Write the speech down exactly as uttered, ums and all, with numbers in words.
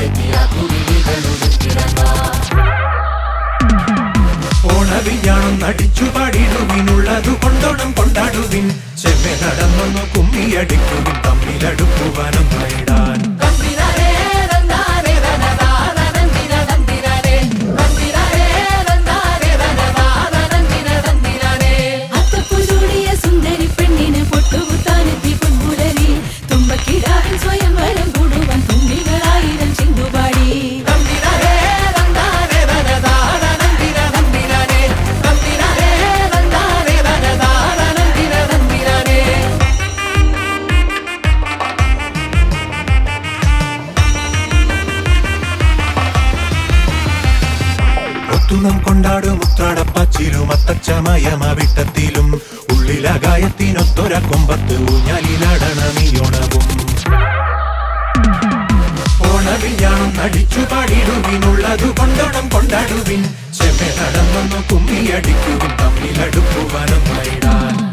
ഓണവിയാണം നടിച്ചു പാടിടുവിനുള്ളതു കൊണ്ടോണം കൊണ്ടാടുവിൻ ചെമ്മെ നടന്നൊന്നു കുമ്മിയടിക്കുവിൻ തമ്മിലടുക്കുവാനും നേടാൻ ും കൊണ്ടാടും ഉത്രാടപ്പച്ചിലും അത്തച്ചമയമവിട്ടത്തിലും ഉള്ളിലകായത്തിനൊത്തൊര കൊമ്പത്ത് ഊഞ്ഞാലിലടണമിയൊണവും ഓണവിയാണം നടിച്ചു പാടിടുവിനുള്ളതു കൊണ്ടോണം കൊണ്ടാടുവിൻ ചെമ്മെ നടന്നൊന്നു കുമ്മിയടിക്കുവിൻ തമ്മിലടുക്കുവാനും നേടാൻ